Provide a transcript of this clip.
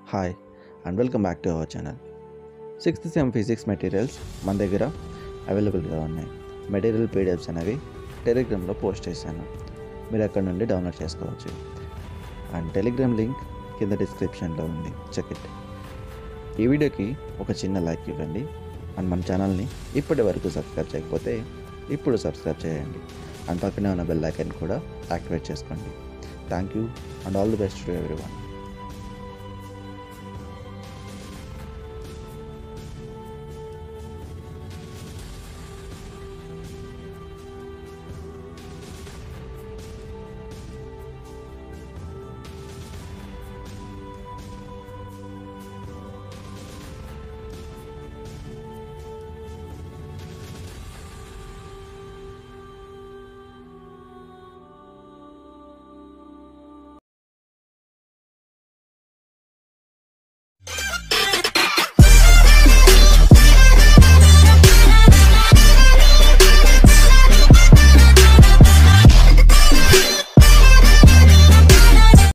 Hi and welcome back to our channel. 6th sem physics materials మన దగ్గర అవైలబుల్గా ఉన్నాయి. మెటీరియల్ పీడిఎఫ్స్ అనేవి టెలిగ్రామ్లో పోస్ట్ చేశాను, మీరు అక్కడ నుండి డౌన్లోడ్ చేసుకోవచ్చు. అండ్ టెలిగ్రామ్ లింక్ కింద డిస్క్రిప్షన్లో ఉంది, చెక్ ఇట్. ఈ వీడియోకి ఒక చిన్న లైక్ ఇవ్వండి అండ్ మన ఛానల్ని ఇప్పటి వరకు సబ్స్క్రైబ్ చేయకపోతే ఇప్పుడు సబ్స్క్రైబ్ చేయండి అండ్ పక్కనే ఉన్న బెల్ ఐకాన్ కూడా యాక్టివేట్ చేసుకోండి. Thank you and all the best to everyone.